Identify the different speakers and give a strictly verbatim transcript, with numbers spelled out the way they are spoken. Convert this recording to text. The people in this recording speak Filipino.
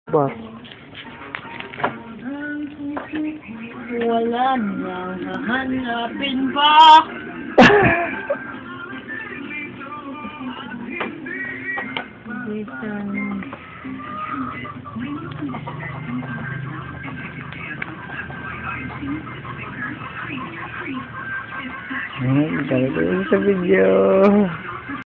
Speaker 1: Boss.
Speaker 2: Wala nang hahanapin ba? Bisan.
Speaker 1: Hmm, talaga sa video.